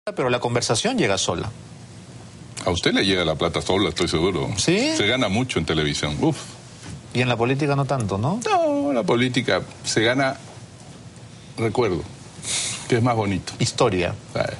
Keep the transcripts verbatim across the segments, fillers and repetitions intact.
pero la conversación llega sola. A usted le llega la plata sola, estoy seguro. ¿Sí? Se gana mucho en televisión. Uf. Y en la política no tanto, ¿no? No, la política se gana recuerdo, que es más bonito. Historia. ¿Sabe?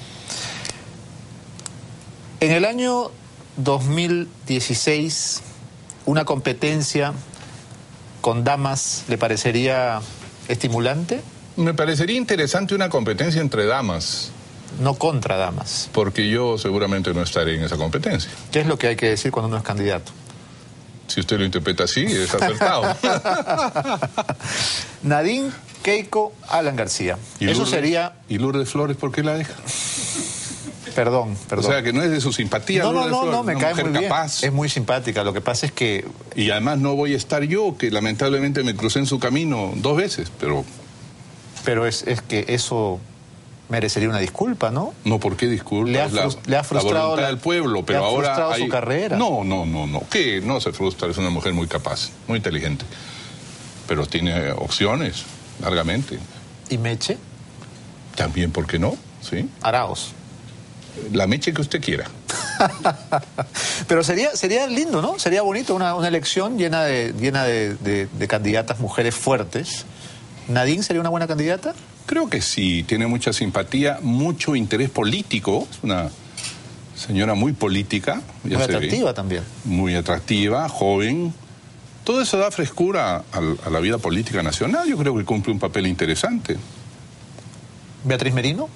En el año dos mil dieciséis, una competencia con damas, ¿le parecería estimulante? Me parecería interesante una competencia entre damas. No contra damas. Porque yo seguramente no estaré en esa competencia. ¿Qué es lo que hay que decir cuando uno es candidato? Si usted lo interpreta así, es acertado. Nadine, Keiko, Alan García. ¿Y Eso Lourdes, sería... ¿Y Lourdes Flores por qué la deja? Perdón, perdón. O sea, que no es de su simpatía. No, no, Lourdes no, Flores, no, me una cae mujer muy bien. capaz. Es muy simpática. Lo que pasa es que... Y además no voy a estar yo, que lamentablemente me crucé en su camino dos veces, pero... Pero es, es que eso merecería una disculpa, ¿no? No, ¿por qué disculpa? Le ha, Es la, frust- le ha frustrado la voluntad la- del pueblo, pero le ha ahora frustrado hay... su carrera. No, no, no, no. ¿Qué? No se frustra, es una mujer muy capaz, muy inteligente. Pero tiene opciones, largamente. ¿Y Meche? También, ¿por qué no? ¿Sí? Araos. La meche que usted quiera. Pero sería sería lindo, ¿no? Sería bonito una, una elección llena de llena de, de, de candidatas mujeres fuertes. ¿Nadine sería una buena candidata? Creo que sí, tiene mucha simpatía, mucho interés político. Es una señora muy política. Ya Muy se ve. atractiva también. Muy atractiva, joven. Todo eso da frescura a, a la vida política nacional. Yo creo que cumple un papel interesante. ¿Beatriz Merino?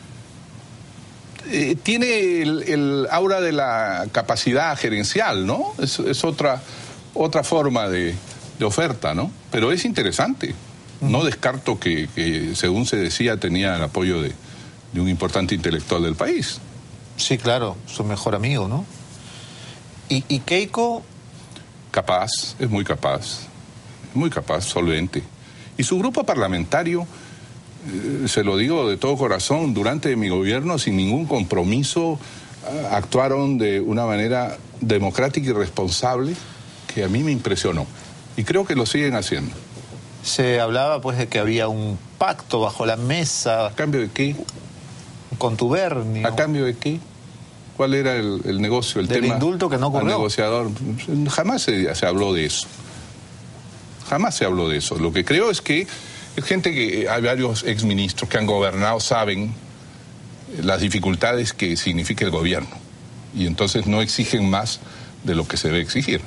Eh, tiene el, el aura de la capacidad gerencial, ¿no? Es, es otra, otra forma de, de oferta, ¿no? Pero es interesante. No descarto que, que, según se decía, tenía el apoyo de, de un importante intelectual del país. Sí, claro, su mejor amigo, ¿no? ¿Y, y Keiko? Capaz, es muy capaz, muy capaz, solvente. Y su grupo parlamentario, eh, se lo digo de todo corazón, durante mi gobierno, sin ningún compromiso, eh, actuaron de una manera democrática y responsable que a mí me impresionó. Y creo que lo siguen haciendo. Se hablaba pues de que había un pacto bajo la mesa. ¿A cambio de qué? Contubernio. ¿A cambio de qué? ¿Cuál era el, el negocio, el Del tema? indulto que no ocurrió. Al negociador. Jamás se, se habló de eso. Jamás se habló de eso. Lo que creo es que es gente que, hay varios exministros que han gobernado, saben las dificultades que significa el gobierno. Y entonces no exigen más de lo que se debe exigir.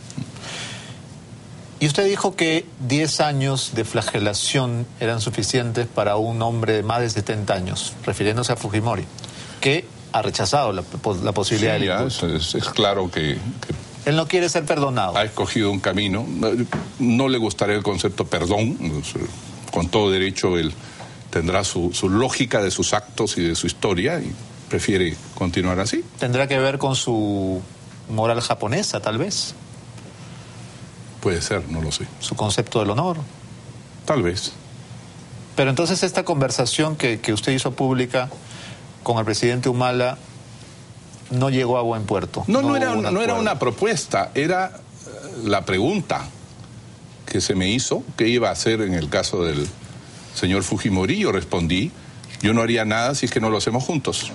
Y usted dijo que diez años de flagelación eran suficientes para un hombre de más de setenta años, refiriéndose a Fujimori, que ha rechazado la, la posibilidad Sí, del ya, indulto. es, es claro que, que Él no quiere ser perdonado. ha escogido un camino. No le gustaría el concepto perdón. Con todo derecho, él tendrá su, su lógica de sus actos y de su historia y prefiere continuar así. Tendrá que ver con su moral japonesa, tal vez. Puede ser, no lo sé. Su concepto del honor. Tal vez. Pero entonces esta conversación que, que usted hizo pública con el presidente Humala no llegó a buen puerto. No, no, hubo era, un una, no era acuerdo. una propuesta, era uh, la pregunta que se me hizo, qué iba a hacer en el caso del señor Fujimori. Yo respondí, yo no haría nada si es que no lo hacemos juntos.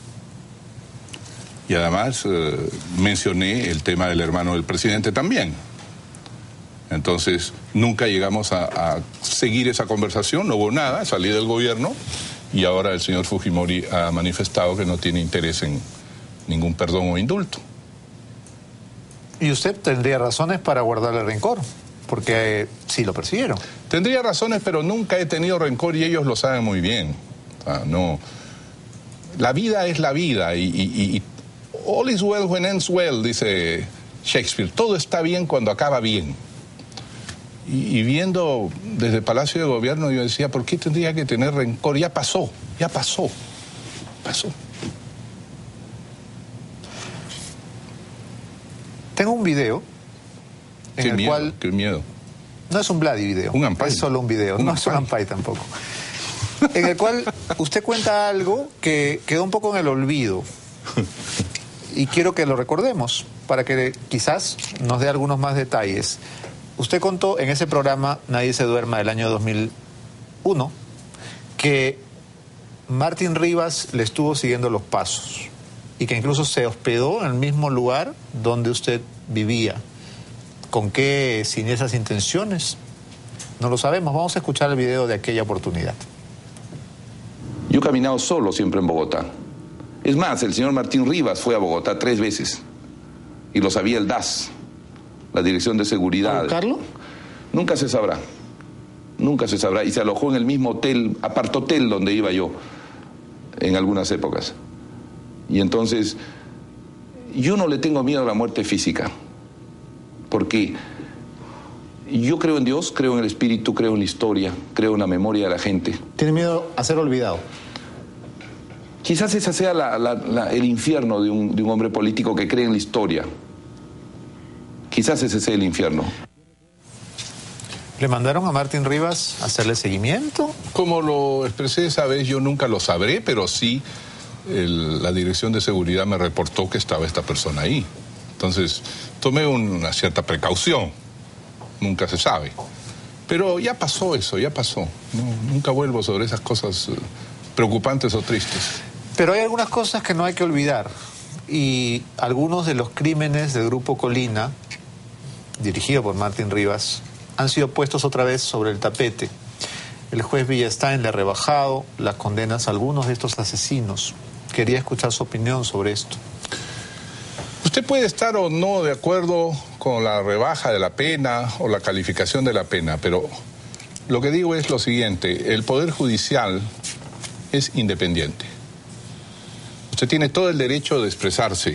Y además uh, mencioné el tema del hermano del presidente también. Entonces, nunca llegamos a, a seguir esa conversación, no hubo nada, salí del gobierno y ahora el señor Fujimori ha manifestado que no tiene interés en ningún perdón o indulto. Y usted tendría razones para guardarle rencor, porque eh, sí lo persiguieron. Tendría razones, pero nunca he tenido rencor y ellos lo saben muy bien. O sea, no. La vida es la vida y, y, y all is well when ends well, dice Shakespeare. Todo está bien cuando acaba bien. Y, y viendo desde el Palacio de Gobierno, yo decía, ¿por qué tendría que tener rencor? Ya pasó, ya pasó, pasó. Tengo un video en Qué el miedo, cual... qué miedo. No es un Bloody video. Un ampay. Es solo un video. Un no es un ampay tampoco. En el cual usted cuenta algo que quedó un poco en el olvido. Y quiero que lo recordemos para que quizás nos dé algunos más detalles. Usted contó en ese programa Nadie se duerma del año dos mil uno que Martín Rivas le estuvo siguiendo los pasos y que incluso se hospedó en el mismo lugar donde usted vivía. ¿Con qué siniestras intenciones? No lo sabemos. Vamos a escuchar el video de aquella oportunidad. Yo he caminado solo siempre en Bogotá. Es más, el señor Martín Rivas fue a Bogotá tres veces y lo sabía el D A S, la Dirección de Seguridad. ¿A buscarlo? Nunca se sabrá, nunca se sabrá. Y se alojó en el mismo hotel, apartotel donde iba yo en algunas épocas. Y entonces, yo no le tengo miedo a la muerte física, porque yo creo en Dios, creo en el espíritu, creo en la historia, creo en la memoria de la gente. ¿Tiene miedo a ser olvidado? Quizás ese sea la, la, la, el infierno de un, de un hombre político que cree en la historia. Quizás ese sea el infierno. ¿Le mandaron a Martín Rivas a hacerle seguimiento? Como lo expresé esa vez, yo nunca lo sabré, pero sí el, la Dirección de Seguridad me reportó que estaba esta persona ahí. Entonces, tomé una cierta precaución. Nunca se sabe. Pero ya pasó eso, ya pasó. No, nunca vuelvo sobre esas cosas preocupantes o tristes. Pero hay algunas cosas que no hay que olvidar. Y algunos de los crímenes del Grupo Colina, dirigido por Martín Rivas, han sido puestos otra vez sobre el tapete. El juez Villestein le ha rebajado las condenas a algunos de estos asesinos. Quería escuchar su opinión sobre esto. Usted puede estar o no de acuerdo con la rebaja de la pena o la calificación de la pena, pero lo que digo es lo siguiente: el Poder Judicial es independiente. Usted tiene todo el derecho de expresarse eh,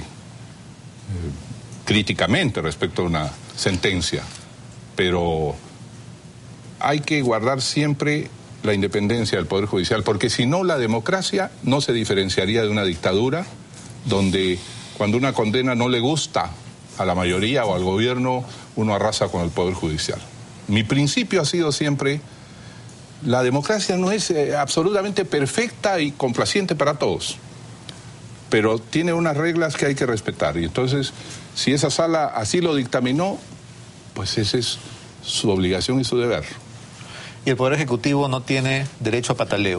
críticamente respecto a una sentencia, pero hay que guardar siempre la independencia del Poder Judicial, porque si no, la democracia no se diferenciaría de una dictadura donde cuando una condena no le gusta a la mayoría o al gobierno, uno arrasa con el Poder Judicial. Mi principio ha sido siempre: la democracia no es eh, absolutamente perfecta y complaciente para todos, pero tiene unas reglas que hay que respetar. Y entonces, si esa sala así lo dictaminó, pues esa es su obligación y su deber. ¿Y el Poder Ejecutivo no tiene derecho a pataleo?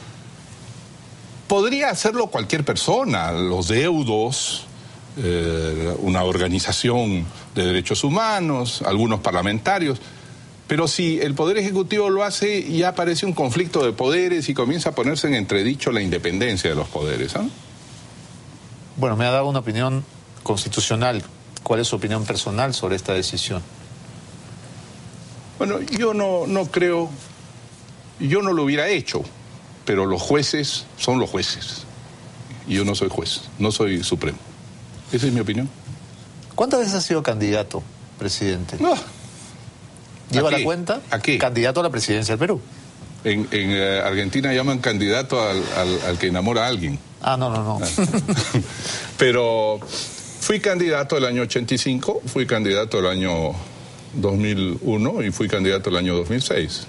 Podría hacerlo cualquier persona, los deudos, eh, una organización de derechos humanos, algunos parlamentarios, pero si el Poder Ejecutivo lo hace, ya aparece un conflicto de poderes y comienza a ponerse en entredicho la independencia de los poderes, ¿eh? Bueno, me ha dado una opinión constitucional. ¿Cuál es su opinión personal sobre esta decisión? Bueno, yo no, no creo, yo no lo hubiera hecho, pero los jueces son los jueces. Y yo no soy juez, no soy supremo. Esa es mi opinión. ¿Cuántas veces ha sido candidato, presidente? No. ¿Lleva ¿A la qué? cuenta? ¿A qué? Candidato a la presidencia del Perú. En, en eh, Argentina llaman candidato al, al, al que enamora a alguien. Ah, no, no, no. Pero fui candidato el año ochenta y cinco, fui candidato el año dos mil uno y fui candidato el año dos mil seis.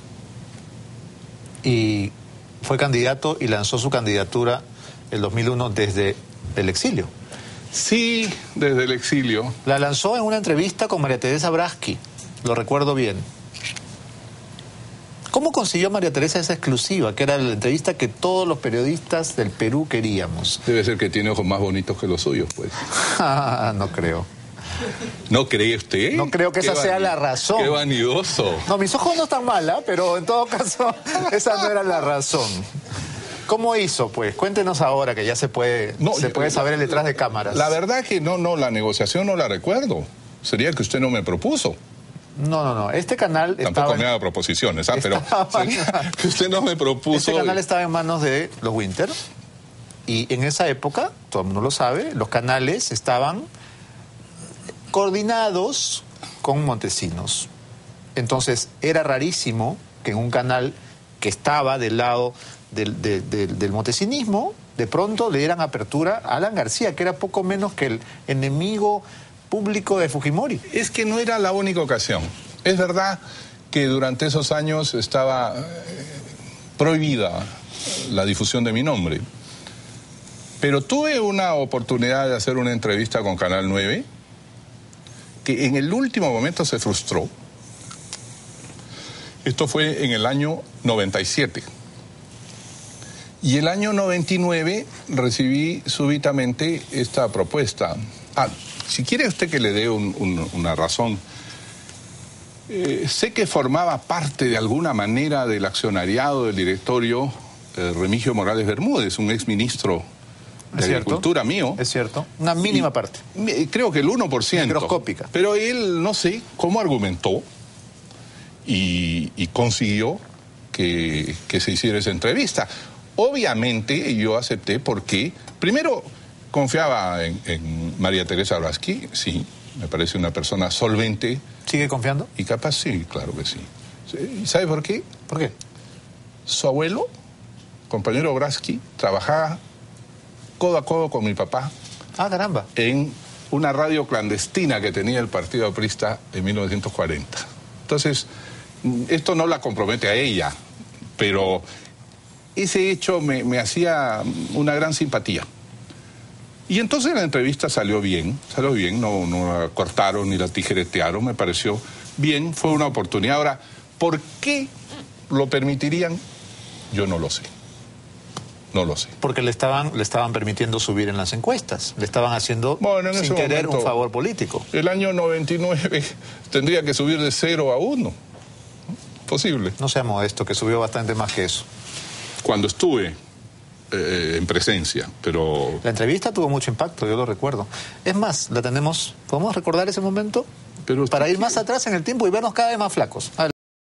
Y fue candidato y lanzó su candidatura el dos mil uno desde el exilio. Sí, desde el exilio. La lanzó en una entrevista con María Teresa Braschi, lo recuerdo bien. ¿Cómo consiguió María Teresa esa exclusiva, que era la entrevista que todos los periodistas del Perú queríamos? Debe ser que tiene ojos más bonitos que los suyos, pues. No creo. ¿No cree usted? No creo que esa sea la razón. Qué vanidoso. No, mis ojos no están mal, ¿eh? Pero en todo caso, esa no era la razón. ¿Cómo hizo, pues? Cuéntenos ahora, que ya se puede, No, se puede yo- saber el detrás de cámaras. La verdad que no, no, la negociación no la recuerdo. Sería que usted no me propuso. No, no, no. Este canal Tampoco estaba, me haga proposiciones, ¿ah? Pero estaba- sería que usted no me propuso. este canal estaba en manos de los Winter. Y en esa época, todo el mundo lo sabe, los canales estaban coordinados con Montesinos. Entonces, era rarísimo que en un canal que estaba del lado del, de- de- del montesinismo, de pronto le dieran apertura a Alan García, que era poco menos que el enemigo público de Fujimori. Es que no era la única ocasión. Es verdad que durante esos años estaba eh, prohibida la difusión de mi nombre. Pero tuve una oportunidad de hacer una entrevista con Canal nueve que en el último momento se frustró. Esto fue en el año noventa y siete. Y el año noventa y nueve recibí súbitamente esta propuesta. Ah, si quiere usted que le dé un, un, una razón. Eh, sé que formaba parte de alguna manera del accionariado del directorio eh, Remigio Morales Bermúdez, un exministro de Agricultura mío. Es cierto, una mínima y, parte. Creo que el uno por ciento. Microscópica. Pero él, no sé cómo argumentó y, y consiguió que, que se hiciera esa entrevista. Obviamente yo acepté porque, primero, confiaba en, en María Teresa Brasky, sí, me parece una persona solvente. ¿Sigue confiando? Y capaz, sí, claro que sí. ¿Y sabe por qué? ¿Por qué? Su abuelo, compañero Brasky, trabajaba codo a codo con mi papá. Ah, caramba. En una radio clandestina que tenía el Partido Aprista en mil novecientos cuarenta. Entonces, esto no la compromete a ella, pero ese hecho me, me hacía una gran simpatía. Y entonces la entrevista salió bien, salió bien, no, no la cortaron ni la tijeretearon, me pareció bien, fue una oportunidad. Ahora, ¿por qué lo permitirían? Yo no lo sé. No lo sé. Porque le estaban, le estaban permitiendo subir en las encuestas. Le estaban haciendo, bueno, en sin ese querer, momento, un favor político. El año noventa y nueve tendría que subir de cero a uno. Posible. No sea modesto, que subió bastante más que eso. Cuando estuve eh, en presencia, pero... La entrevista tuvo mucho impacto, yo lo recuerdo. Es más, la tenemos... ¿Podemos recordar ese momento? Pero para ir ¿qué? más atrás en el tiempo y vernos cada vez más flacos.